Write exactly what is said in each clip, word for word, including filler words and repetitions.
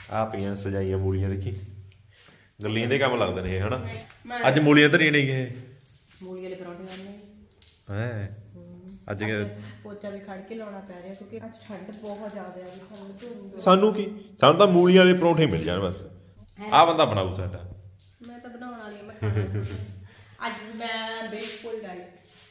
ਆ ਪਈਆਂ ਸਜਾਈਆਂ ਮੂਲੀਆਂ ਦੇਖੀ ਗੱਲੀਆਂ ਦੇ ਕੰਮ ਲੱਗਦੇ ਨੇ ਇਹ ਹਨਾ। ਅੱਜ ਮੂਲੀਆਂ ਧਰੀਆਂ ਨੇ ਇਹ ਮੂਲੀ ਵਾਲੇ ਪਰੌਂਠੇ ਬਣਨੇ ਹੈ ਅੱਜ ਪੋਚਾ ਵੀ ਖੜ ਕੇ ਲਾਉਣਾ ਪੈ ਰਿਹਾ ਕਿਉਂਕਿ ਅੱਜ ਠੰਡ ਬਹੁਤ ਜ਼ਿਆਦਾ ਆ। ਸਾਨੂੰ ਕੀ ਸਾਨੂੰ ਤਾਂ ਮੂਲੀਆਂ ਵਾਲੇ ਪਰੌਂਠੇ ਮਿਲ ਜਾਣ ਬਸ। ਆ ਬੰਦਾ ਬਣਾਊ ਸਾਡਾ। ਮੈਂ ਤਾਂ ਬਣਾਉਣ ਵਾਲੀ ਮੈਂ ਖਾਣਾ ਅੱਜ ਮੈਂ ਬਿਲਕੁਲ diet.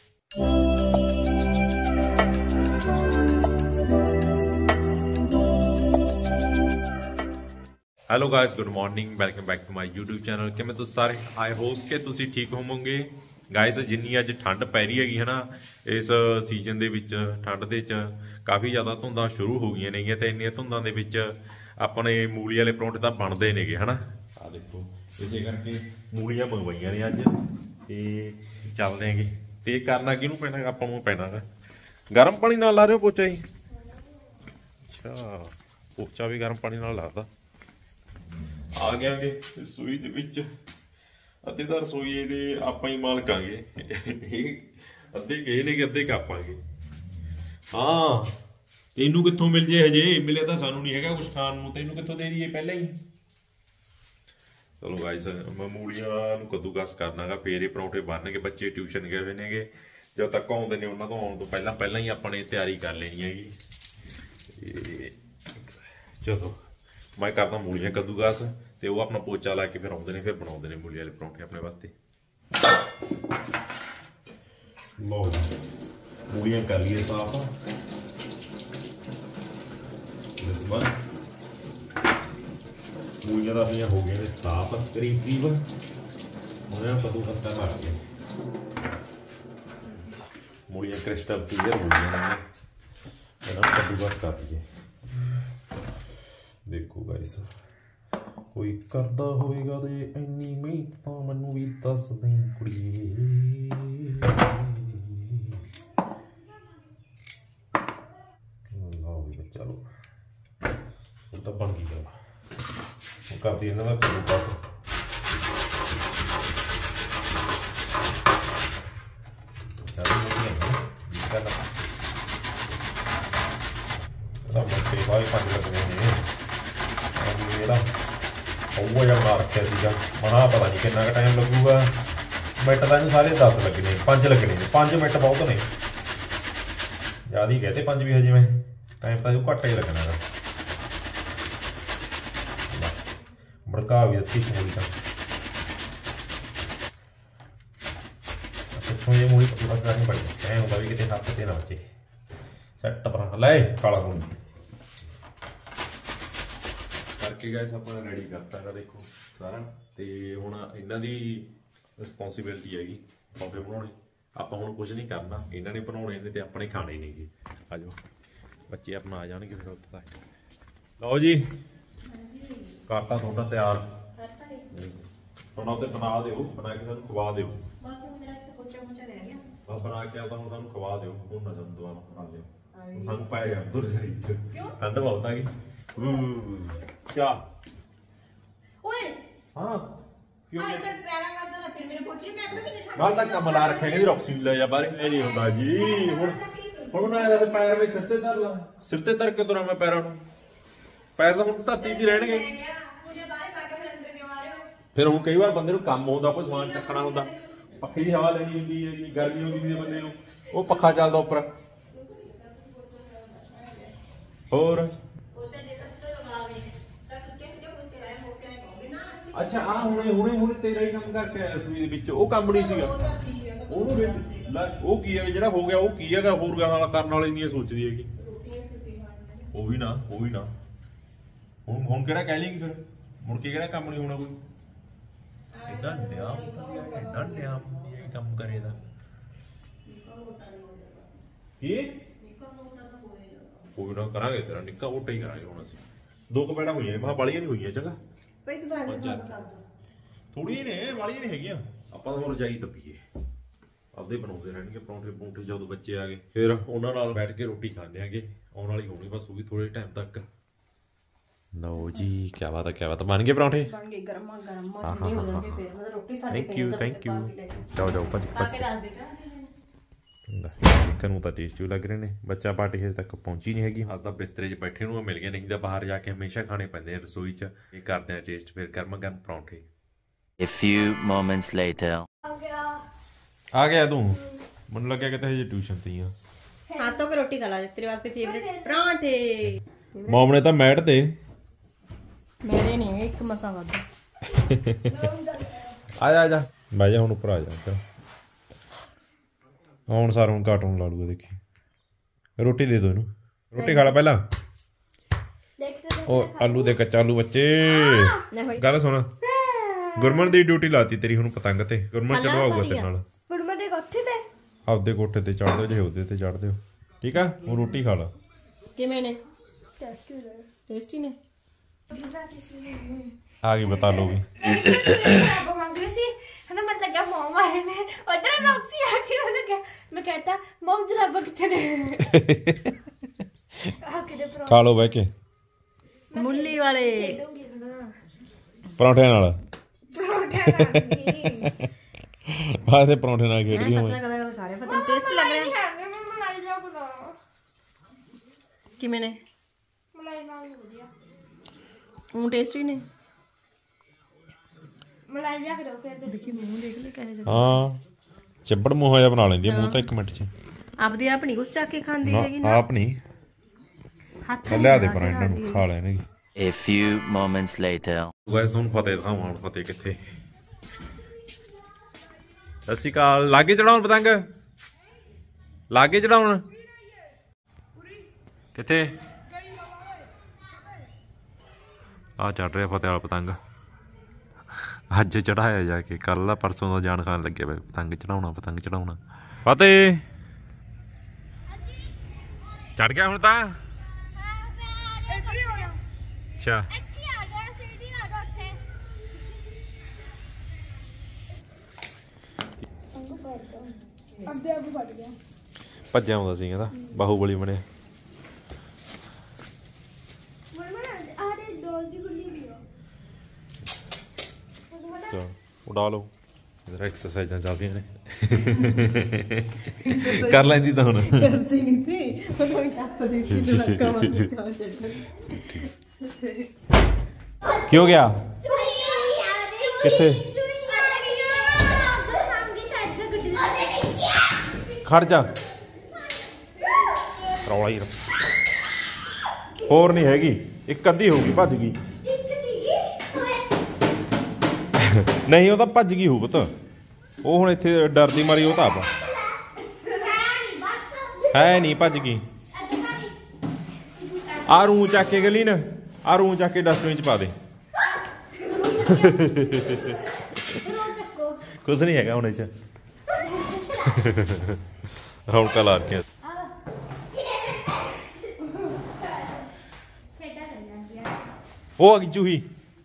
Hello guys good morning welcome back to my YouTube channel. ਕਿਵੇਂ ਤੁਸੀਂ ਸਾਰੇ ਆਈ ਹੋਪ ਕਿ ਤੁਸੀਂ ਠੀਕ ਹੋਵੋਗੇ ਗਾਇਸ। ਜਿੰਨੀ ਅੱਜ ਠੰਡ ਪੈ ਰਹੀ ਹੈਗੀ ਹੈ ਨਾ ਇਸ ਸੀਜ਼ਨ ਦੇ ਵਿੱਚ ਠੰਡ ਦੇ ਵਿੱਚ ਕਾਫੀ ਜ਼ਿਆਦਾ ਧੁੰਦਾਂ ਸ਼ੁਰੂ ਹੋ ਗਈਆਂ ਨੇਗੀਆਂ ਤੇ ਇੰਨੀਆਂ ਧੁੰਦਾਂ ਦੇ ਵਿੱਚ ਆਪਣੇ ਮੂਲੀ ਵਾਲੇ ਪਰੌਂਠੇ ਤਾਂ ਬਣਦੇ ਨੇਗੇ ਹਨਾ। ਆ ਦੇਖੋ ਇਸੇ ਕਰਕੇ ਮੂਲੀਆਂ ਮੰਗਵਾਈਆਂ ਨੇ ਅੱਜ ਤੇ ਚੱਲਦੇ ਹੈਗੇ ਤੇ ਕਰਨਾ ਕਿਹਨੂੰ ਪੈਣਾ ਆਪਾਂ ਨੂੰ ਪੈਣਾ ਗਾ ਗਰਮ ਪਾਣੀ ਨਾਲ ਲਾ ਰਹੇ ਹੋ ਪੋਚਾ ਜੀ। ਅੱਛਾ ਪੋਚਾ ਵੀ ਗਰਮ ਪਾਣੀ ਨਾਲ ਲਾਦਾ। ਆ ਗਿਆਗੇ ਰਸੋਈ ਦੇ ਵਿੱਚ। ਅੱਧੇ ਤਾਂ ਰਸੋਈ ਦੇ ਆਪਾਂ ਹੀ ਮਾਲਕਾਂਗੇ ਅੱਧੇ ਗਏ ਨੇ ਕਿ ਅੱਧੇ ਕਾਪਾਂਗੇ। ਹਾਂ ਤੈਨੂੰ ਕਿੱਥੋਂ ਮਿਲ ਜੇ ਹਜੇ ਮਿਲਿਆ ਤਾਂ ਸਾਨੂੰ ਨਹੀਂ ਹੈਗਾ ਕੁਛ ਖਾਣ ਨੂੰ। ਤੈਨੂੰ ਕਿੱਥੋਂ ਦੇ ਦਈਏ ਪਹਿਲਾਂ ਹੀ। ਚਲੋ ਗਾਇਸ ਮੈਂ ਮੂਲੀਆਂ ਨੂੰ ਕੱਦੂਕਸ ਕਰਨਾਗਾ ਫੇਰ ਇਹ ਪਰੌਂਠੇ ਬਣਨਗੇ। ਬੱਚੇ ਟਿਊਸ਼ਨ ਗਏ ਹੋਏ ਨੇਗੇ ਜਦੋਂ ਤੱਕ ਆਉਂਦੇ ਨੇ ਉਹਨਾਂ ਤੋਂ ਆਉਣ ਤੋਂ ਪਹਿਲਾਂ ਪਹਿਲਾਂ ਹੀ ਆਪਾਂ ਨੇ ਤਿਆਰੀ ਕਰ ਲੈਣੀ ਹੈਗੀ। ਚਲੋ ਮੈਂ ਕਰਦਾ ਮੂਲੀਆਂ ਕੱਦੂਕਸ ਤੇ ਉਹ ਆਪਣਾ ਪੋਚਾ ਲਾ ਕੇ ਫਿਰ ਆਉਂਦੇ ਨੇ ਫਿਰ ਬਣਾਉਂਦੇ ਨੇ ਮੂਲੀ ਵਾਲੇ ਪਰੌਂਠੇ ਆਪਣੇ ਵਾਸਤੇ। ਲਓ ਜੀ ਮੂਲੀਆਂ ਕਰ ਲਈਏ ਸਾਫ। ਮੂਲੀਆਂ ਤਾਂ ਆਪਣੀਆਂ ਹੋ ਗਈਆਂ ਨੇ ਸਾਫ ਕਰੀਬ ਕਰੀਬ। ਉਹਨਾਂ ਨੂੰ ਕੱਦੂਕਸ ਕਰ ਲਾ ਕੇ ਮੂਲੀਆਂ ਕ੍ਰਿਸਟਲ ਕਲੀਅਰ ਹੋ ਗਈਆਂ ਨੇ ਇਹਨਾਂ ਨੂੰ ਕੱਦੂਕਸ ਕਰ ਲਈਏ। ਦੇਖੋ ਗਾਇਸ ਕੋਈ ਕਰਦਾ ਹੋਵੇਗਾ ਤੇ ਇੰਨੀ ਮਿਹਨਤ ਤਾਂ ਮੈਨੂੰ ਵੀ ਦੱਸ ਦੇ ਕੁੜੀਏ। ਲਓ ਵੀ ਚਲੋ ਉਹ ਤਾਂ ਬਣ ਗਈ ਗੱਲ। ਉਹ ਕਰਦੀ ਇਹਨਾਂ ਦਾ ਕਰੂ ਬਸ। ਮੱਛੀ ਵਾਲੇ ਪੰਜ ਲੱਗਣੇ ਨੇ ਇਹਦਾ ਉਹ ਜਿਹਾ ਬਣਾ ਰੱਖਿਆ ਸੀਗਾ। ਮਹਾ ਪਤਾ ਨਹੀਂ ਕਿੰਨਾ ਕੁ ਟਾਈਮ ਲੱਗੂਗਾ। ਮਿੰਟ ਤਾਂ ਇਹਨੂੰ ਸਾਰੇ ਦਸ ਲੱਗਣੇ ਪੰਜ ਲੱਗਣੇ ਨੇ। ਪੰਜ ਮਿੰਟ ਬਹੁਤ ਨੇ ਜ਼ਿਆਦਾ ਹੀ ਕਹਤੇ ਪੰਜ ਵੀ ਹਜੇ ਮੈਂ ਟਾਈਮ ਤਾਂ ਇਹਨੂੰ ਘੱਟ ਹੀ ਲੱਗਣਾ ਗਾ। ਭੜਕਾ ਵੀ ਦਿੱਤੀ ਮੂਲੀ ਤਾਂ ਪਿੱਛੋਂ ਇਹ ਮੂਲੀ ਪੂਰਾ ਕਰਨੀ ਪੜੀ ਐਂ ਹੁੰਦਾ ਵੀ ਕਿਤੇ ਹੱਥ ਤੇ ਨਾ ਬੱਚੇ ਸੈੱਟ ਬਣਾ ਲੈ ਕਾਲਾ ਹੁਣ ਕਰਕੇ ਗਾਇਸ ਆਪਾਂ ਨੇ ਰੈਡੀ ਕਰਤਾ ਹੈਗਾ ਦੇਖੋ ਸਾਰਾ। ਤੇ ਹੁਣ ਇਹਨਾਂ ਦੀ ਰਿਸਪੌਂਸੀਬਿਲਿਟੀ ਹੈਗੀ ਪਰੌਂਠੇ ਬਣਾਉਣੇ। ਆਪਾਂ ਹੁਣ ਕੁਝ ਨਹੀਂ ਕਰਨਾ ਇਹਨਾਂ ਨੇ ਬਣਾਉਣੇ ਨੇ ਤੇ ਆਪਣੇ ਖਾਣੇ ਨੇਗੇ। ਆ ਜਾਓ ਬੱਚੇ ਆਪਣਾ ਆ ਜਾਣਗੇ ਫਿਰ ਉੱਥੇ ਤੱਕ। ਲਓ ਜੀ ਕਰਤਾ ਤੁਹਾਡਾ ਤਿਆਰ। ਹੁਣ ਉਹਤੇ ਬਣਾ ਦਿਓ ਬਣਾ ਕੇ ਸਾਨੂੰ ਖਵਾ ਦਿਓ। ਬਸ ਬਣਾ ਕੇ ਆਪਾਂ ਨੂੰ ਸਾਨੂੰ ਖਵਾ ਦਿਓ। ਹੁਣ ਨਾ ਸਾਨੂੰ ਦੁਬਾਰਾ ਬਣਾ ਲਿਓ ਸਾਨੂੰ ਪੈ ਗਿਆ ਦੁਰ ਸਰੀ ਚ ਠੰਡ ਬਹੁਤ ਆ ਗਈ। क्या ओए हां क्यों मैं पैरा करदा ना फिर मेरे पोछे मैं पता कितने ठंड बाल तक कमला रखे कहदी रॉक्सी ले जा बाहर ए नहीं होता जी। हुन हुन ना ऐसे पैर में सिर ते धर ला सिर ते धर के तो मैं पैरां नु पैर तो हुन धरती भी रहणगे। मुझे बाहर करके फिर अंदर क्यों आ रहे हो। फिर हुन कई बार बंदे नु काम होंदा कोई सामान चकना होंदा पक्खे दी हवा लेनी हुंदी है जी गर्मी होंदी भी बंदे नु ओ पक्खा चलदा ऊपर और अच्छा आ हुणे हुणे हुणे तेरा ही काम करके आया रसोई ਦੇ ਵਿੱਚ ਉਹ ਕੰਮ ਨਹੀਂ ਸੀਗਾ ਉਹਨੂੰ ਲੈ ਉਹ ਕੀ ਹੈ ਜਿਹੜਾ ਹੋ ਗਿਆ ਉਹ ਕੀ ਹੈਗਾ ਹੋਰ ਗਾਲਾਂ ਕਰਨ ਵਾਲੇ ਨਹੀਂ ਸੋਚਦੀ ਹੈਗੀ। ਉਹ ਵੀ ਨਾ ਉਹ ਵੀ ਨਾ ਹੁਣ ਹੁਣ ਕਿਹੜਾ ਕਹਿ ਲੇਗੀ ਫਿਰ ਮੁੜ ਕੇ ਕਿਹੜਾ ਕੰਮ ਨਹੀਂ ਹੋਣਾ ਕੋਈ। ਇੰਨਾ ਨਿਆਮ ਇੰਨਾ ਨਿਆਮ ਇਹ ਕੰਮ ਕਰੇਦਾ ਕੀ ਕੋਈ ਨਾ ਕਰਾਂਗੇ ਤੇਰਾ ਨਿੱਕਾ ਮੋਟਾ ਹੀ ਕਰਾਂਗੇ ਹੁਣ ਅਸੀਂ। ਦੋ ਕਪੈੜਾ ਹੋਈਆਂ ਮਾ ਬਾਲੀਆਂ ਨਹੀਂ ਹੋਈਆਂ ਚੰਗਾ ਭਾਈ ਤੂੰ ਗੱਲ ਕਰ ਥੋੜੀ ਨੇ ਵਾਲੀਆਂ ਨਹੀਂ ਹੈਗੀਆਂ। ਆਪਾਂ ਤਾਂ ਹੁਣ ਰਜਾਈ ਦੱਬੀਏ ਆਪਦੇ ਬਣਾਉਂਦੇ ਰਹਿਣਗੇ ਪਰੌਂਠੇ ਪਰੌਂਠੇ ਜਦੋਂ ਬੱਚੇ ਆ ਗਏ ਫਿਰ ਉਹਨਾਂ ਨਾਲ ਬੈਠ ਕੇ ਰੋਟੀ ਖਾਣੇ ਆਗੇ ਆਉਣ ਵਾਲੀ ਹੋਣੀ ਬਸ ਉਹ ਵੀ ਥੋੜੇ ਟਾਈਮ ਤੱਕ। ਲਓ ਜੀ ਕੀ ਬਾਤ ਹੈ ਕੀ ਬਾਤ ਬਣ ਗਏ ਪਰੌਂਠੇ ਬਣ ਗਏ ਗਰਮਾ ਗਰਮ ਠੰਡੇ ਹੋ ਜਾਣਗੇ ਫਿਰ ਮਤਲਬ ਰੋਟੀ ਸਾਡੇ ਥੈਂਕ ਯੂ ਥੈਂਕ ਯੂ ਜਾਓ ਜਾਓ ਭੱਜ ਭੱਜ ਦੇਖਣ ਨੂੰ ਤਾਂ ਟੇਸਟੀ ਲੱਗ ਰਹੇ ਨੇ। ਬੱਚਾ ਪਾਰਟੀ ਹਜੇ ਤੱਕ ਪਹੁੰਚੀ ਨਹੀਂ ਹੈਗੀ। ਅੱਜ ਤਾਂ ਬਿਸਤਰੇ 'ਚ ਬੈਠੇ ਨੂੰ ਮਿਲ ਗਏ, ਨਹੀਂ ਤਾਂ ਬਾਹਰ ਜਾ ਕੇ ਹਮੇਸ਼ਾ ਖਾਣੇ ਪੈਂਦੇ ਆ ਰਸੋਈ 'ਚ। ਇਹ ਕਰਦੇ ਆ ਟੇਸਟ ਫਿਰ ਗਰਮ ਗਰਮ ਪਰੌਂਠੇ। A few moments later. ਆ ਗਿਆ ਤੂੰ? ਮੈਨੂੰ ਲੱਗਿਆ ਕਿ ਹਜੇ ਟਿਊਸ਼ਨ ਤੇ ਹੀ ਆ। हाथों की रोटी खा ला, तेरे वास्ते फेवरेट परांठे। ਮੌਮ ਨੇ ਤਾਂ ਮੈਟ ਤੇ मेरे नहीं एक मसा वादा। ਆ ਜਾ ਆ ਜਾ ਬਹਿ ਜਾ ਹੁਣ ਉੱਪਰ ਆ ਜਾ ਇੱਧਰ। ਹੁਣ ਸਾਰ ਹੁਣ ਕਾਰਟੂਨ ਲਾ ਲੂਗਾ ਦੇਖੀ। ਰੋਟੀ ਦੇ ਦੋ ਇਹਨੂੰ, ਰੋਟੀ ਖਾ ਲੈ ਪਹਿਲਾਂ। ਉਹ ਆਲੂ ਦੇ ਕੱਚਾ ਆਲੂ ਬੱਚੇ। ਗੱਲ ਸੁਣ, ਗੁਰਮਨ ਦੀ ਡਿਊਟੀ ਲਾਤੀ ਤੇਰੀ ਹੁਣ ਪਤੰਗ ਤੇ। ਗੁਰਮਨ ਚੜਵਾਊਗਾ ਤੇਰੇ ਨਾਲ। ਗੁਰਮਨ ਦੇ ਕੋਠੇ ਤੇ ਆਪਦੇ ਕੋਠੇ ਤੇ ਚੜ ਦਿਓ ਜੇ ਉਹਦੇ ਤੇ ਚੜ ਦਿਓ, ਠੀਕ ਆ। ਹੁਣ ਰੋਟੀ ਖਾ ਲਾ। किमें ने टेस्टी ने ਆ ਗਈ ਬਤਾ ਲੋਗੀ। ਮੰਗ ਸੀ ਹਨਾ, ਮਤ ਲੱਗਾ ਮਮ ਆ ਰਹੇ ਨੇ ਉਧਰ ਰੌਕਸੀ ਆ ਕੇ ਉਹ ਲੱਗਿਆ। ਮੈਂ कहता ਮਮ ਜਰਾਬਾ ਕਿੱਥੇ ਨੇ ਆ ਕੇ ਦੇ ਖਾ ਲੋ ਬਹਿ ਕੇ मूली वाले ਪਰੌਂਠਿਆਂ ਨਾਲ। ਪਰੌਂਠਾ ਨਹੀਂ ਬਾਅਦ ਦੇ ਪਰੌਂਠੇ ਨਾਲ ਖੇਡਦੀ ਹੋਵੇਂ। कदा कदा खा रहे पता नहीं टेस्टी लग रहे हैं। ਹੈਗੇ ਮੈਂ ਮਲਾਈ ਲਿਆ ਬਣਾ किमें ने ਮਲਾਈ ਨਾਲ ਵਧੀਆ हूं टेस्टी ने। ਮਲਾਈ ਲਿਆ ਕਰੋ ਫਿਰ ਦੱਸੀ। देखी मुंह देख ले कहे जा ਹਾਂ ਚੱਬੜ ਮੂੰਹ ਜਿਹਾ ਬਣਾ ਲੈਂਦੀ ਆ ਮੂੰਹ ਤਾਂ ਇੱਕ ਮਿੰਟ 'ਚ। आपदी आप नहीं कुछ चाके खांदी हैगी ਨਾ ना। ਆਪ ਨਹੀਂ हाथ ਲਿਆ ਦੇ ਪਰ ਇਹਨਾਂ ਨੂੰ ਖਾ ਲੈਣਗੇ। A few moments later. Guys ਤੁਹਾਨੂੰ ਫਤਿਹ ਦਿਖਾਵਾਂ ਹੁਣ ਫਤਿਹ ਕਿੱਥੇ। ਸਤਿ ਸ਼੍ਰੀ ਅਕਾਲ। ਲਾਗੇ ਚੜਾਉਣ ਪਤੰਗ, ਲਾਗੇ ਚੜਾਉਣ ਕਿੱਥੇ? ਆ ਚੜ ਰਿਹਾ ਫਤਿਹ ਵਾਲਾ ਪਤੰਗ। ਅੱਜ ਚੜਾਇਆ ਜਾ ਕੇ, ਕੱਲ ਦਾ ਪਰਸੋਂ ਦਾ ਜਾਣ ਖਾਣ ਲੱਗਿਆ ਬਈ ਪਤੰਗ ਚੜਾਉਣਾ ਪਤੰਗ ਚੜਾਉਣਾ। ਫਤਿਹ ਚੜ ਗਿਆ ਹੁਣ ਤਾਂ। ਅੱਛਾ ਅੱਧੇ ਆਪ ਫਟ ਗਿਆ। ਭੱਜਿਆ ਆਉਂਦਾ ਸੀ ਕਹਿੰਦਾ ਬਾਹੂਬਲੀ ਬਣਿਆ। ਗੁਰਮਨ ਆਰੇ ਦੋ ਜੀ ਗੁੱਲੀ ਵੀ ਹੋ ਚਲੋ ਉਡਾ ਲਓ। ਇਧਰ ਐਕਸਰਸਾਈਜ਼ਾਂ ਚੱਲਦੀਆਂ ਨੇ। ਕਰ ਲੈਂਦੀ ਤਾਂ ਹੁਣ। करती नहीं थी वो तो टप देखी तो लक्का मार के चढ़। ਕੀ ਹੋ ਗਿਆ? ਕਿੱਥੇ? ਖੜ ਜਾ ਰੌਲਾ ਹੀ। ਹੋਰ ਨਹੀਂ ਹੈਗੀ, ਇੱਕ ਅੱਧੀ ਹੋਊਗੀ ਭੱਜ ਗਈ। ਨਹੀਂ ਉਹ ਤਾਂ ਭੱਜ ਗਈ ਹੋਊ ਪੁੱਤ। ਉਹ ਹੁਣ ਇੱਥੇ ਡਰਦੀ ਮਾਰੀ ਉਹ ਤਾਂ ਆਪ ਹੈ ਨਹੀਂ ਭੱਜ ਗਈ। ਆ ਰੂ ਚੱਕ ਕੇ ਗਲੀ ਨਾ, ਆ ਰੂ ਚੱਕ ਕੇ ਡਸਟਬਿਨ ਚ ਪਾ ਦੇ। ਕੁਛ ਨਹੀਂ ਹੈਗਾ ਹੁਣ ਇਹ ਚ। ਰੌਣਕਾਂ ਲਾ ਕੇ ਉਹ ਆ ਗਈ ਚੂਹੀ।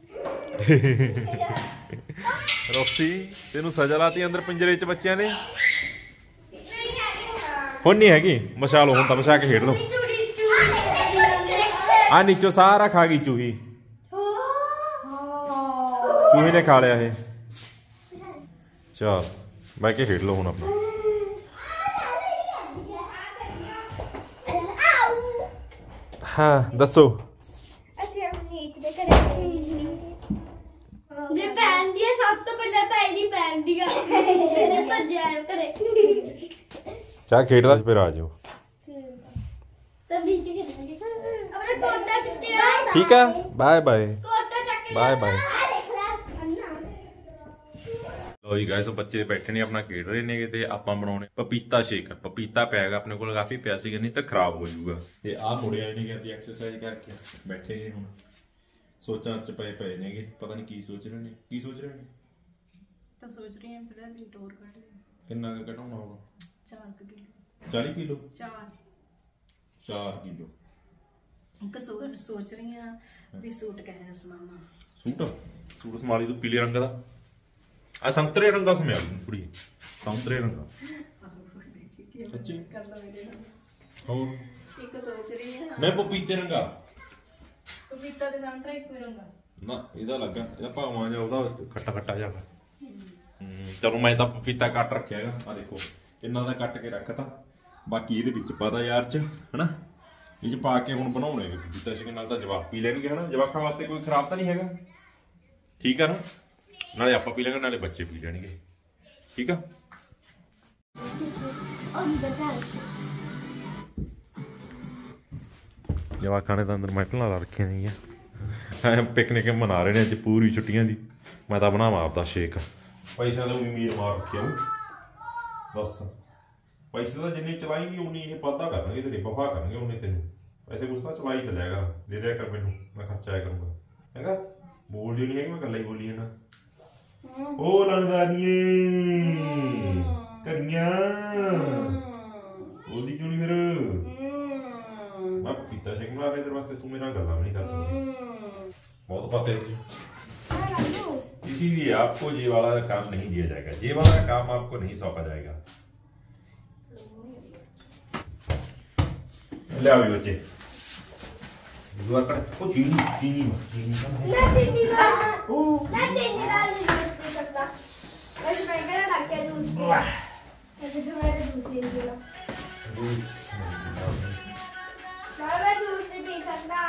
ਰੋਕਸੀ ਤੈਨੂੰ ਸਜ਼ਾ ਲਾਤੀ ਅੰਦਰ ਪਿੰਜਰੇ ਚ ਬੱਚਿਆਂ ਨੇ। ਹੁਣ ਨਹੀਂ ਹੈਗੀ ਮਸ਼ਾਲ, ਹੁਣ ਤਾਂ ਮਸ਼ਾ ਕੇ ਖੇਡ ਲਓ। ਆ ਨੀਚੋ ਸਾਰਾ ਖਾ ਗਈ ਚੂਹੀ। ਚੂਹੀ ਨੇ ਖਾ ਲਿਆ ਇਹ। ਚਲ ਬਹਿ ਕੇ ਖੇਡ ਲਓ ਹੁਣ ਆਪਣਾ। ਹਾਂ ਦੱਸੋ। ਅਸੀਂ ਅਮਨੀਤ ਦੇ ਘਰੇ ਜੇ ਪੈਂਦੀ ਹੈ ਸਭ ਤੋਂ ਪਹਿਲਾਂ ਤਾਂ ਇਹਦੀ ਪੈਂਦੀ ਆ ਤੇ ਭੱਜਿਆ ਘਰੇ। ਚਾਹ ਖੇਡਦਾ ਫਿਰ ਆ ਜਾਓ। ਤਾਂ ਵਿੱਚ ਖੇਡਾਂਗੇ ਆਪਣਾ ਕੋਟਾ ਚੁੱਕਿਆ। ਠੀਕ ਆ ਬਾਏ ਬਾਏ ਕੋਟਾ ਚੱਕ ਕੇ ਬਾਏ ਬਾਏ। ਆ ਦੇਖ ਲੈ ਅੰਨਾ। ਲੋ ਜੀ ਗਾਇਸ ਬੱਚੇ ਬੈਠੇ ਨੇ ਆਪਣਾ ਖੇਡ ਰਹੇ ਨੇ ਤੇ ਆਪਾਂ ਬਣਾਉਣੇ ਪਪੀਤਾ ਸ਼ੇਕ। ਪਪੀਤਾ ਪਿਆ ਹੈਗਾ ਆਪਣੇ ਕੋਲ, ਕਾਫੀ ਪਿਆ ਸੀਗਾ, ਨਹੀਂ ਤਾਂ ਖਰਾਬ ਹੋ ਜਾਊਗਾ। ਤੇ ਆਹ ਮੁੰਡੇ ਆਏ ਨੇ ਕਿ ਐਕਸਰਸਾਈਜ਼ ਕਰਕੇ ਬੈਠੇ ਨੇ ਹੁਣ ਸੋਚਾਂ ਚ ਪਏ ਪਏ ਨੇਗੇ। ਪਤਾ ਨਹੀਂ ਕੀ ਸੋਚ ਰਹੇ ਨੇ। ਕੀ ਸੋਚ ਰਹੇ ਨੇ? तो सोच रही हैं थोड़ा वेट और कर लें। ਕਿੰਨਾ ਕੁ ਘਟਾਉਣਾ ਹੋਗਾ? चार किलो ਚਾਲੀ ਕਿਲੋ चार ਚਾਰ ਕਿਲੋ एक सो- सोच रही हैं भी सूट कहना समाना। ਸੂਟ ਸੂਟ ਸਮਾਲੀ ਤੂੰ ਪੀਲੇ ਰੰਗ ਦਾ। ਆ ਸੰਤਰੇ ਰੰਗ ਦਾ ਸਮਿਆ ਕੁੜੀ, ਸੰਤਰੇ ਰੰਗ ਦਾ। ਸੱਚੀ कर लो मेरे नाल। ਹੋਰ एक सोच रही हैं ਮੈਂ ਪਪੀਤੇ ਰੰਗਾ पपीता दे संतरा एक ही रंगा। ਨਾ ਇਹਦਾ ਲੱਗਾ, ਇਹਦਾ ਭਾਵਾਂ ਜਾਂ ਉਹਦਾ ਖੱਟਾ ਖੱਟਾ ਜਿਹਾ। ਹੂੰ ਚਲੋ ਮੈਂ ਤਾਂ ਪਪੀਤਾ ਕੱਟ ਰੱਖਿਆ ਹੈਗਾ। ਆ ਦੇਖੋ ਇਹਨਾਂ ਦਾ ਕੱਟ ਕੇ ਰੱਖਤਾ। ਬਾਕੀ ਇਹਦੇ ਵਿੱਚ ਪਾਦਾ ਯਾਰ ਚ ਹਨਾ, ਇਹ ਚ ਪਾ ਕੇ ਹੁਣ ਬਣਾਉਣੇ ਪਪੀਤਾ ਸ਼ੇਕ। ਨਾਲ ਤਾਂ ਜਵਾਕ ਪੀ ਲੈਣਗੇ ਹਨਾ, ਜਵਾਕਾਂ ਵਾਸਤੇ ਕੋਈ ਖਰਾਬ ਤਾਂ ਨਹੀਂ ਹੈਗਾ, ਠੀਕ ਆ ਨਾ। ਨਾਲੇ ਆਪਾਂ ਪੀ ਲਾਂਗੇ ਨਾਲੇ ਬੱਚੇ ਪੀ ਲੈਣਗੇ, ਠੀਕ ਆ। ਜਵਾਕਾਂ ਨੇ ਤਾਂ ਅੰਦਰ ਮੈਟਲਾਂ ਲਾ ਰੱਖੀਆਂ ਨੇਗੀਆਂ, ਪਿਕਨਿਕ ਮਨਾ ਰਹੇ ਨੇ ਅੱਜ ਪੂਰੀ ਛੁੱਟੀਆਂ ਦੀ। ਮੈਂ ਤਾਂ ਬਣਾਵਾਂ ਆਪਦਾ ਸ਼ੇਕ, ਪੈਸਿਆਂ ਦਾ ਵੀ ਮੀਰ ਮਾਰ ਰੱਖਿਆ ਬਸ। ਪੈਸੇ ਤਾਂ ਜਿੰਨੇ ਚਲਾਏਂਗੀ ਉਨੀ ਇਹ ਵਾਧਾ ਕਰਨਗੇ, ਤੇਰੇ ਵਫਾ ਕਰਨਗੇ ਉਨੇ ਤੈਨੂੰ। ਪੈਸੇ ਕੁਛ ਤਾਂ ਚਲਾਈ ਚੱਲਿਆਗਾ, ਦੇ ਦਿਆ ਕਰ ਮੈਨੂੰ, ਮੈਂ ਖਰਚਾਇਆ ਕਰੂੰਗਾ, ਹੈਗਾ। ਬੋਲਦੀ ਨਹੀਂ ਹੈਗੀ, ਮੈਂ ਗੱਲਾਂ ਹੀ ਬੋਲੀ ਜਾਂਦਾ। ਉਹ ਲੜਦਾਨੀਏ ਕਰੀਆਂ ਬੋਲਦੀ ਕਿਉਂ ਨਹੀਂ ਫਿਰ? मैं पपीता शेक बना रहे तेरे वास्ते, तू मेरा गला भी नहीं कर सकती, बहुत बातें। इसीलिए आपको ये वाला काम नहीं दिया जाएगा, ये वाला काम आपको नहीं सौंपा जाएगा। ले आओ बच्चे, दुआ कर। ओ चीनी चीनी चीनी मैं चीनी डाल ओ मैं चीनी डाल नहीं सकता, बस मैं क्या लग गया जूस पे, ऐसे तो मेरे जूस ले लिया जूस मैं जूस नहीं पी सकता।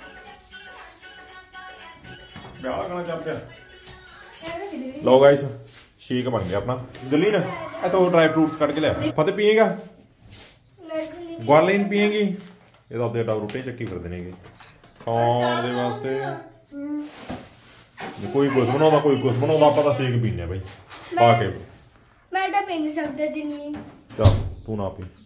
क्या करना चाहते हैं? लो गाइस, शेक बन गया अपना। दिल्ली ना ए तो ड्राई फ्रूट्स काट के ले। फतेह पिएगा? ग्वालिन पिएगी? ये तो अपने रोटी चक्की कर देंगे खाने वास्ते। कोई कुछ बनाता कोई कुछ बनाता, आप तो शेक पीने भाई पा के। मैं तो पी नहीं सकता जिन्नी। चल तू ना पी।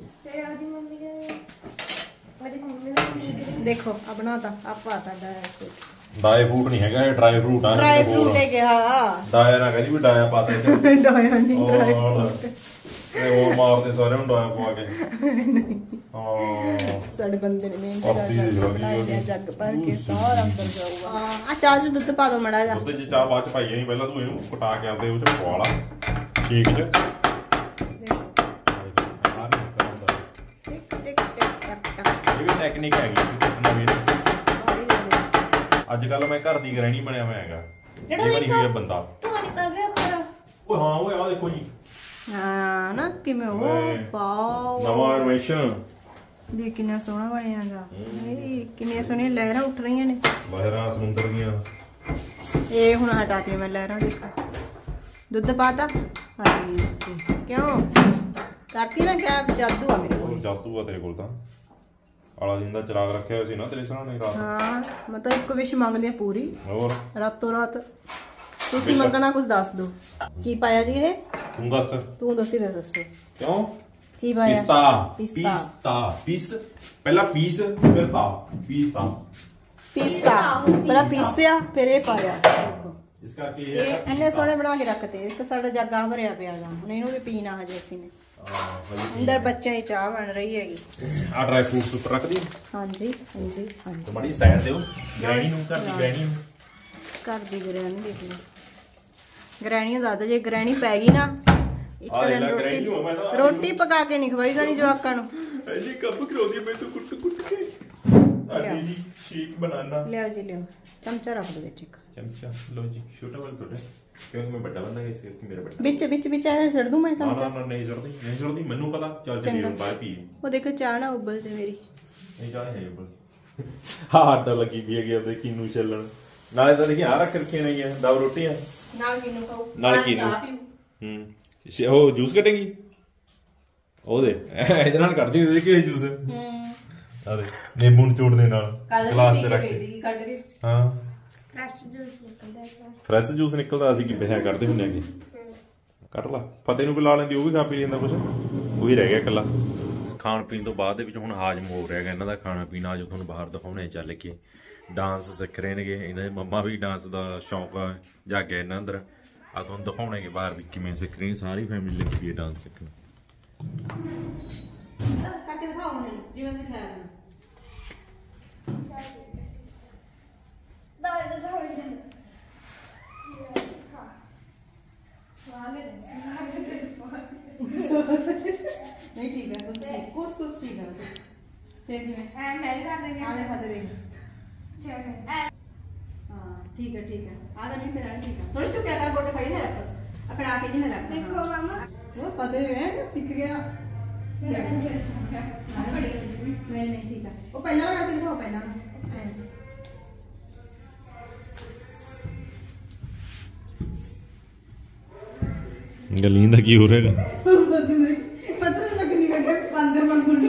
देखो अब बनाता आप पाता ड्राई फ्रूट, ड्राई फ्रूट नहीं है, ड्राई फ्रूट आ। ड्राई फ्रूट है क्या? डाया ना कहती भी डाया पाते थे। डाया नहीं, ड्राई फ्रूट ਉਹ ਮਾਰਦੇ ਸਾਰਿਆਂ ਨੂੰ ਡਾਇਆ ਪਵਾ ਕੇ। ਹਾਂ ਸਾਡੇ ਬੰਦੇ ਨੇ ਮਿਹਨਤ ਆਪਦੀ ਦੇਖ ਲਓ ਕਰਕੇ ਜੀ, ਜੱਗ ਭਰ ਕੇ ਸਾਰਾ ਅੰਦਰ ਜਾਊਗਾ। ਹਾਂ ਆ ਚਾਹ ਚ ਦੁੱਧ ਪਾ ਦੋ ਮੜਾ ਜਾ। ਦੁੱਧ ਚ ਚਾਹ ਬਾਅਦ ਚ ਪਾਈ ਨਹੀਂ, ਪਹਿਲਾਂ ਤੂੰ ਇਹਨੂੰ ਕਟਾ ਕੇ ਆਪਦੇ ਉਹ ਚ ਪਵਾ ਲਾ ਸ਼ੇਕ ਚ। ਇਹ ਵੀ ਟੈਕਨੀਕ ਹੈਗੀ ਨਵੀਂ। ਅੱਜ ਕੱਲ ਮੈਂ ਘਰ ਦੀ ਗ੍ਰਹਿਣੀ ਬਣਿਆ ਹੋਇਆ ਹੈਗਾ, ਇਹ ਬਣੀ ਹੋਈ ਹੈ ਬੰਦਾ। ਓਏ ਹਾਂ ਓਏ ਆ ਦੇਖੋ ਜੀ, ਹਾਂ ਨਾ ਕਿਵੇਂ ਉਹ ਵਾਓ ਨਵਾਂ ਇਨਵੈਸ਼ਨ ਦੇਖ ਕਿੰਨਾ ਸੋਹਣਾ ਬਣਿਆਗਾ। ਇਹ ਕਿੰਨੀਆਂ ਸੋਹਣੀਆਂ ਲਹਿਰਾਂ ਉੱਠ ਰਹੀਆਂ ਨੇ, ਲਹਿਰਾਂ ਸਮੁੰਦਰ ਦੀਆਂ। ਇਹ ਹੁਣ ਹਟਾਤੀ ਮੈਂ ਲਹਿਰਾਂ, ਦੇਖੋ ਦੁੱਧ ਪਾਤਾ। ਹਾਂਜੀ ਕਿਉਂ ਕਰਤੀ ਨਾ, ਕਿਆ ਜਾਦੂ ਆ ਮੇਰੇ ਕੋਲ। ਜਾਦੂ ਆ ਤੇਰੇ ਕੋਲ ਤਾਂ, ਆਲਾ ਦਿਨ ਦਾ ਚਿਰਾਗ ਰੱਖਿਆ ਹੋਇਆ ਸੀ ਨਾ ਤੇਰੇ ਸਾਹਮਣੇ ਰਾਤ। ਹਾਂ ਮੈਂ ਤਾਂ ਇੱਕ ਵਿਸ਼ ਮੰਗਦੀ ਆ ਪੂਰੀ, ਹੋਰ ਰਾਤੋਂ ਰਾਤ। ਤੁਸੀਂ ਮੰਗਣਾ ਕੁਝ ਦੱਸ ਦੋ, ਕੀ ਪਾਇਆ ਜੀ ਇਹ? ਤੂੰ ਦੱਸ। ਤੂੰ ਦੱਸੀ ਦੱਸੋ ਕਿਉਂ? ਕੀ ਪਾਇਆ? ਪਿਸਤਾ ਪਿਸਤਾ ਪਿਸਤਾ ਪੀਸ, ਪਹਿਲਾਂ ਪੀਸ ਫਿਰ ਤਾ ਪੀਸਤਾ ਪਿਸਤਾ ਪਹਿਲਾਂ ਪੀਸਿਆ ਫਿਰ ਇਹ ਪਾਇਆ। ਦੇਖੋ ਇਸ ਕਰਕੇ ਇਹ ਇੰਨੇ ਸੋਹਣੇ ਬਣਾ ਕੇ ਰੱਖਤੇ। ਇੱਕ ਸਾਡਾ ਜੱਗਾ ਭਰਿਆ ਪਿਆ ਗਾ, ਹੁਣ ਇਹਨੂੰ ਵੀ ਪੀਣਾ ਹਜੇ ਅਸੀਂ ਨੇ। ਅੰਦਰ ਬੱਚਿਆਂ ਦੀ ਚਾਹ ਬਣ ਰਹੀ ਹੈਗੀ। ਆ ਡਰਾਈ ਫਰੂਟਸ ਉੱਪਰ ਰੱਖ ਦੀ। ਹਾਂਜੀ ਹਾਂਜੀ ਹਾਂਜੀ ਬੜੀ ਸਾਈਡ ਦਿਓ ਗ੍ਰੈਣੀ ਨੂੰ, ਘਰ ਦੀ ਗ੍ਰੈਣੀ ਨੂੰ। ਘਰ ਦੀ ਗ੍ਰੈਣੀ ਦੇਖ ਲਓ, ਗ੍ਰੈਣੀ ਨੂੰ ਦੱਸ ਜੇ ਗ੍ਰੈਣੀ ਪੈ ਗਈ ਨਾ ਇੱਕ ਦਿਨ ਰੋਟੀ ਰੋਟੀ ਪਕਾ ਕੇ ਨਹੀਂ ਖਵਾਈ ਜਾਣੀ ਜਵਾਕਾਂ ਨੂੰ। ਐਜੀ ਕੱਪ ਕਰੋਦੀ ਮੈਂ ਤੂੰ ਕੁੱਟ ਕੁੱਟ ਕੇ ਆਦੀ ਜੀ ਸ਼ੇਕ ਬਣਾਣਾ। ਲਿਆਓ ਜੀ ਲਿਆਓ, ਚਮਚਾ ਰੱਖ ਦੋ ਵਿੱਚ ਇੱਕ ਚਮਚਾ। ਲੋ ਜੀ ਛੋਟਾ ਵਾਲਾ ਤੁਹਾਡੇ, ਕਿਉਂਕਿ ਮੈਂ ਵੱਡਾ ਬੰਦਾ ਇਸ ਕਰਕੇ ਮੇਰਾ ਵੱਡਾ। ਵਿੱਚ ਵਿੱਚ ਵਿੱਚ ਐ ਛੱਡ ਦੂੰ ਮੈਂ ਚਮਚਾ। ਨਾ ਨਾ ਨਹੀਂ ਛੱਡਦੀ ਨਹੀਂ ਛੱਡਦੀ, ਮੈਨੂੰ ਪਤਾ। ਚੱਲ ਚੱਲੀ ਹੁਣ ਬਾਹਰ ਪੀ। ਉਹ ਦੇਖੋ ਚਾਹ ਨਾ ਉਬਲ ਜੇ ਮੇਰੀ। ਨਹੀਂ ਚਾਹ ਹੈ ਉੱਬਲ। ਹਾਂ ਆਟਾ ਲੱਗੀ ਵੀ ਹੈਗੀ ਆਪਦੇ ਕਿੰਨੂ ਛੱਲਣ। ਨਾਲੇ ਤਾਂ ਦੇਖੀ ਆ ਰੱਖ ਰੱਖੀਆਂ ਨੇ ਆ ਦੋ ਰੋਟੀਆਂ ਨਾਲ ਕਿਨੂੰ ਖਾਓ, ਨਾਲ ਕਿਨੂੰ। ਹੂੰ ਉਹ ਜੂਸ ਕੱਢੇਗੀ ਉਹਦੇ ਇਹਦੇ ਨਾਲ ਕੱਢਦੀ ਉਹਦੇ ਕਿ ਜੂਸ। ਹੂੰ ਆ ਦੇ ਨਿੰਬੂ ਨਿਚੋੜ ਦੇ ਨਾਲ ਗਲਾਸ ਚ ਰੱਖ ਕੇ। ਕੱਢ ਕੇ ਹਾਂ ਫਰੈਸ਼ ਜੂਸ ਨਿਕਲਦਾ ਹੈ। ਫਰੈਸ਼ ਜੂਸ ਨਿਕਲਦਾ, ਅਸੀਂ ਕੀ ਬਿਹਾ ਕਰਦੇ ਹੁੰਦੇ ਆਗੇ। ਕੱਢ ਲਾ, ਫਤਿਹ ਨੂੰ ਬੁਲਾ ਲੈਂਦੀ, ਉਹ ਵੀ ਖਾ ਪੀ ਲੈਂਦਾ ਕੁਛ। ਉਹੀ ਰਹਿ ਗਿਆ ਇਕੱਲਾ। ਖਾਣ ਪੀਣ ਤੋਂ ਬਾਅਦ ਦੇ ਵਿੱਚ ਹੁਣ ਹਾਜ਼ਮ ਹੋ ਰਿਹਾ ਹੈਗਾ ਇਹਨਾਂ ਦਾ ਖਾਣਾ ਪੀਣਾ। ਅੱਜ ਤੁਹਾਨੂੰ ਬਾਹਰ ਦਿਖਾਉਣੇ ਚੱਲ ਕੇ ਡਾਂਸ ਸਿੱਖ ਰਹੇ ਨੇਗੇ। ਇਹਨਾਂ ਦੇ ਮੰਮਾ ਵੀ ਡਾਂਸ ਦਾ ਸ਼ੌਂਕ ਜਾਗਿਆ ਇਹਨਾਂ ਅੰਦਰ। ਆ ਤੁਹਾਨੂੰ ਦਿਖਾਉਣਗੇ ਬਾਹਰ ਵੀ ਕਿਵੇਂ ਸਿੱਖ ਰਹੇ। ਸਾਰੀ ਫੈਮਿਲੀ ਲੱਗੀ ਹੈ ਡਾਂਸ ਸਿੱਖਣ। ਕਰਕੇ ਦਿਖਾਓ ਮੈਨੂੰ ਜਿਵੇਂ ਸਿਖਾਇਆ ਹੈ। ਦਾਲ ਦਾਲ नहीं ठीक है, कुछ ठीक कुछ कुछ ठीक है। फिर मैं ਐ ਮੈਂ ਵੀ ਕਰ ਦੇਂगे। आधे खाते देंगे। चलो हाँ ठीक है ठीक है, आधा नहीं तेरा ठीक है। थोड़ी चुप क्या कर, गोटे खड़ी ना रख, अकड़ा के नहीं ना रख। देखो मामा वो पता है सीख गया नहीं नहीं ठीक है वो पहला लगा के दिखाओ पहला गलीन का की हो रहेगा पता नहीं लगनी है अंदर मन घुस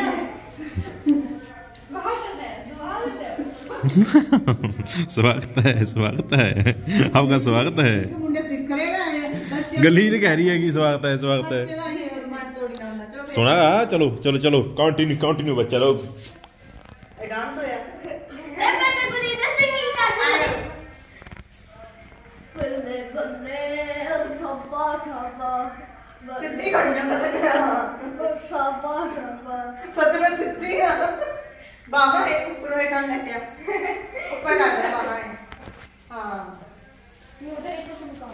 स्वागत है स्वागत है आपका स्वागत है मुंडे सीख करेगा बच्चे गलीन कह रही है कि स्वागत है स्वागत है बच्चे का ये मार तोड़ी ना होना चलो सुना चलो चलो चलो कंटिन्यू कंटिन्यू बच्चा लोग ये डांस होया ए मैंने कुछ इधर से की कर बल्ले बल्ले थप्पा थप्पा सिद्धि करना पता नहीं सापा सापा पता मैं सिद्धि का बाबा है ऊपर है कान लग गया ऊपर का है बाबा है हां मुझे एक सुनका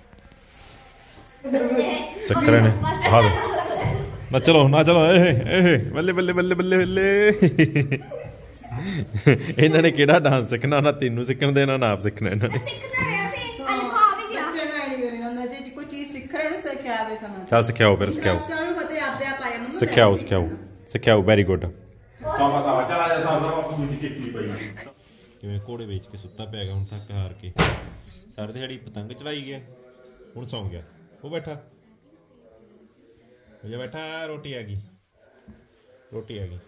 चक्कर ने हाँ ना चलो ना चलो ए ए बल्ले बल्ले बल्ले बल्ले बल्ले ਇਹਨਾਂ ਨੇ ਕਿਹੜਾ ਡਾਂਸ ਸਿੱਖਣਾ ਨਾ ਤੈਨੂੰ ਸਿੱਖਣ ਦੇਣਾ ਨਾ ਆਪ ਸਿੱਖਣਾ ਇਹਨਾਂ ਨੇ ਸਿੱਖਦਾ ਰਿਹਾ ਸੀ ਅੱਜ ਖਾ ਵੀ ਗਿਆ ਬੱਚੇ ਨੂੰ ਆਈ ਨਹੀਂ ਹੁੰਦਾ ਜੇ ਕੋਈ ਚੀਜ਼ ਸਿੱਖ ਰਹੇ ਨੂੰ ਸਿੱਖਿਆ ਆਵੇ ਸਮਝ ਚੱਲ ਸਿੱਖਿਆਓ ਫਿਰ ਸਿੱਖਿਆਓ ਸਾਨੂੰ ਪਤਾ ਆਪਦੇ ਆਪ ਆਇਆ ਮੈਨੂੰ ਸਿੱਖਿਆਓ ਸਿੱਖਿਆਓ ਸਿੱਖਿਆਓ ਵੈਰੀ ਗੁੱਡ ਸਾਫਾ ਸਾਫਾ ਚਲਾ ਜਾ ਸਾਫਾ ਬਾਪੂ ਦੀ ਕਿੱਟੀ ਪਈ ਕਿਵੇਂ ਘੋੜੇ ਵੇਚ ਕੇ ਸੁੱਤਾ ਪਿਆ ਗਿਆ ਹੁਣ ਥੱਕ ਹਾਰ ਕੇ ਸਾਰੀ ਦਿਹਾੜੀ ਪਤੰਗ ਚੜਾਈ ਗਿਆ ਹੁਣ ਸੌਂ ਗਿਆ ਉਹ ਬੈਠਾ ਉਹ ਜਾ ਬੈਠਾ ਰੋਟੀ ਆ ਗਈ ਰੋਟੀ ਆ ਗਈ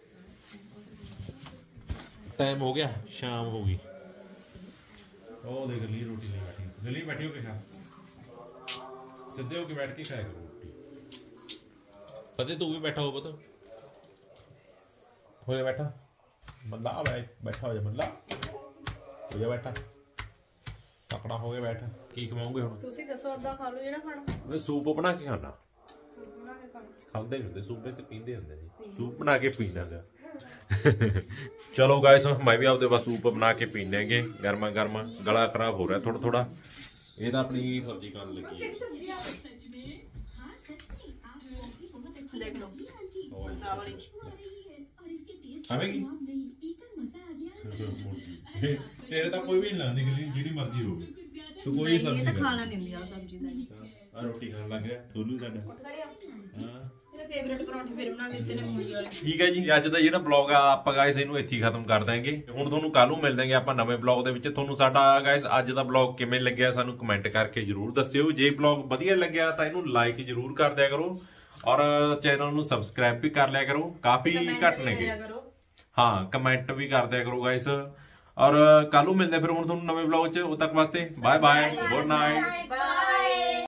टाइम हो गया शाम होगी ओ देख गली रोटी ले बैठी गली बैठी होके खा सीधे होके बैठ के खाएगा रोटी पता तू भी बैठा हो पता हो जा बैठा मल्ला बैठ बैठा हो जा मल्ला हो जा बैठा तकड़ा हो गया बैठा की खवाओगे हुण ਤੁਸੀਂ ਦੱਸੋ ਅੱਧਾ ਖਾ ਲਓ ਜਿਹੜਾ ਖਾਣਾ मैं सूप बना के खाना ਬਣਾ ਕੇ ਖਾਣਾ खाते नहीं होंगे सूप से पींदे होंगे जी सूप बना के पीना गा चलो गाइस मैं भी आपके पास सूप बना के पीने गे गर्मा गर्मा गला खराब हो रहा है थोड़ा थोड़ा ये तो अपनी सब्जी खाने लगी है देख लो आवेगी तेरे तो कोई भी नहीं लाने के लिए जिहड़ी मर्जी हो तू कोई ਇਹ सब्जी ਤਾਂ खा ਖਾਣਾ ਦਿੰਦੀ ਆ ਸਬਜ਼ੀ ਦਾ ਜੀ आ रोटी खाने लग गया टोलू साडा हां ਇਹਦਾ ਫੇਵਰੇਟ ਪਰੌਂਠੇ ਫਿਰ ਬਣਾ ਲੈਂਦੇ ਨੇ ਮੂਲੀ ਵਾਲੇ ਠੀਕ ਹੈ ਜੀ ਅੱਜ ਦਾ ਜਿਹੜਾ ਬਲੌਗ ਆ ਆਪਾਂ ਗਾਇਸ ਇਹਨੂੰ ਇੱਥੇ ਹੀ ਖਤਮ ਕਰ ਦਾਂਗੇ ਹੁਣ ਤੁਹਾਨੂੰ ਕੱਲ ਨੂੰ ਮਿਲ ਦਾਂਗੇ ਆਪਾਂ ਨਵੇਂ ਬਲੌਗ ਦੇ ਵਿੱਚ ਤੁਹਾਨੂੰ ਸਾਡਾ ਗਾਇਸ ਅੱਜ ਦਾ ਬਲੌਗ ਕਿਵੇਂ ਲੱਗਿਆ ਸਾਨੂੰ ਕਮੈਂਟ ਕਰਕੇ ਜਰੂਰ ਦੱਸਿਓ ਜੇ ਬਲੌਗ ਵਧੀਆ ਲੱਗਿਆ ਤਾਂ ਇਹਨੂੰ ਲਾਈਕ ਜਰੂਰ ਕਰ ਦਿਆ ਕਰੋ ਔਰ ਚੈਨਲ ਨੂੰ ਸਬਸਕ੍ਰਾਈਬ ਵੀ ਕਰ ਲਿਆ ਕਰੋ ਕਾਫੀ ਘੱਟ ਨੇਗੇ ਹਾਂ ਕਮੈਂਟ ਵੀ ਕਰ ਦਿਆ ਕਰੋ ਗਾਇਸ ਔਰ ਕੱਲ ਨੂੰ ਮਿਲਦੇ ਫਿਰ ਹੁਣ ਤੁਹਾਨੂੰ ਨਵੇਂ ਬਲੌਗ 'ਚ ਉਦ ਤੱਕ ਵਾਸਤੇ bye bye good night bye